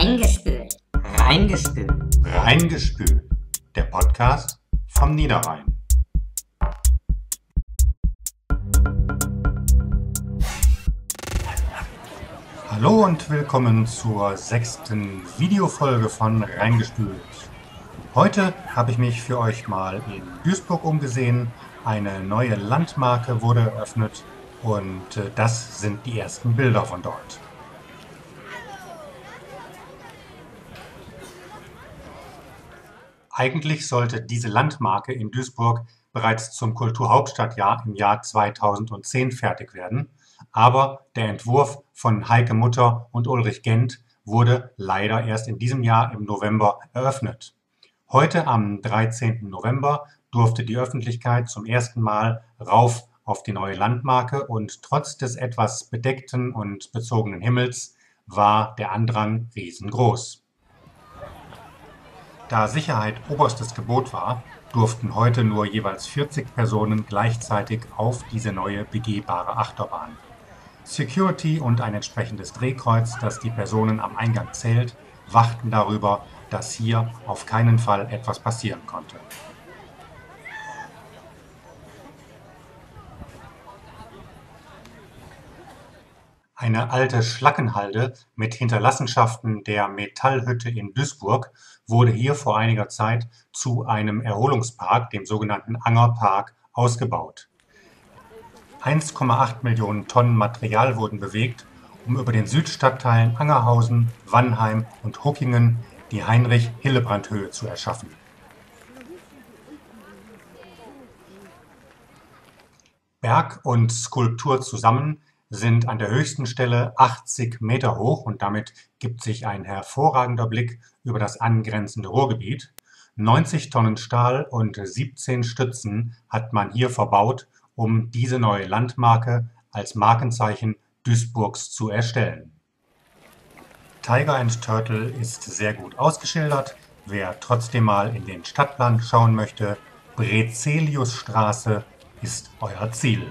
Reingespült. Reingespült. Reingespült, der Podcast vom Niederrhein. Hallo und willkommen zur 6. Videofolge von Reingespült. Heute habe ich mich für euch mal in Duisburg umgesehen. Eine neue Landmarke wurde eröffnet und das sind die ersten Bilder von dort. Eigentlich sollte diese Landmarke in Duisburg bereits zum Kulturhauptstadtjahr im Jahr 2010 fertig werden, aber der Entwurf von Heike Mutter und Ulrich Gent wurde leider erst in diesem Jahr im November eröffnet. Heute am 13. November durfte die Öffentlichkeit zum ersten Mal rauf auf die neue Landmarke und trotz des etwas bedeckten und bezogenen Himmels war der Andrang riesengroß. Da Sicherheit oberstes Gebot war, durften heute nur jeweils 40 Personen gleichzeitig auf diese neue begehbare Achterbahn. Security und ein entsprechendes Drehkreuz, das die Personen am Eingang zählt, wachten darüber, dass hier auf keinen Fall etwas passieren konnte. Eine alte Schlackenhalde mit Hinterlassenschaften der Metallhütte in Duisburg wurde hier vor einiger Zeit zu einem Erholungspark, dem sogenannten Angerpark, ausgebaut. 1,8 Millionen Tonnen Material wurden bewegt, um über den Südstadtteilen Angerhausen, Wannheim und Huckingen die Heinrich-Hillebrand-Höhe zu erschaffen. Berg und Skulptur zusammen sind an der höchsten Stelle 80 Meter hoch und damit gibt sich ein hervorragender Blick über das angrenzende Ruhrgebiet. 90 Tonnen Stahl und 17 Stützen hat man hier verbaut, um diese neue Landmarke als Markenzeichen Duisburgs zu erstellen. Tiger and Turtle ist sehr gut ausgeschildert. Wer trotzdem mal in den Stadtplan schauen möchte, Brezeliusstraße ist euer Ziel.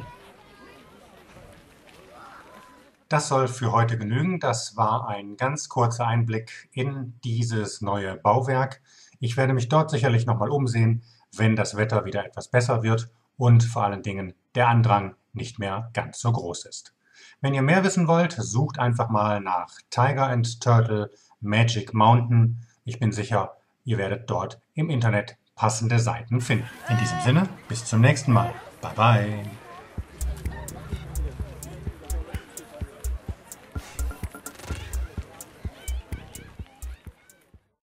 Das soll für heute genügen. Das war ein ganz kurzer Einblick in dieses neue Bauwerk. Ich werde mich dort sicherlich nochmal umsehen, wenn das Wetter wieder etwas besser wird und vor allen Dingen der Andrang nicht mehr ganz so groß ist. Wenn ihr mehr wissen wollt, sucht einfach mal nach Tiger and Turtle Magic Mountain. Ich bin sicher, ihr werdet dort im Internet passende Seiten finden. In diesem Sinne, bis zum nächsten Mal. Bye bye.